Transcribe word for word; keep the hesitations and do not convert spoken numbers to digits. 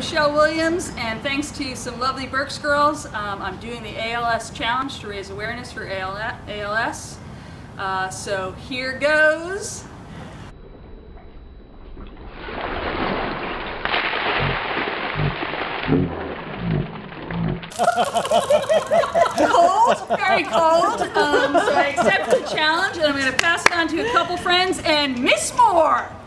Michele Williams, and thanks to some lovely Burke's girls, um, I'm doing the A L S challenge to raise awareness for A L S. Uh, so here goes. Cold, very cold. Um, so I accept the challenge, and I'm going to pass it on to a couple friends and Miss Moore.